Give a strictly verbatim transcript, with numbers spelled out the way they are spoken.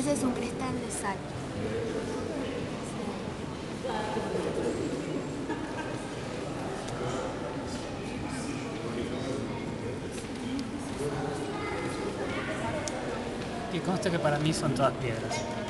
Ese es un cristal de sal. Y conste que para mí son todas piedras.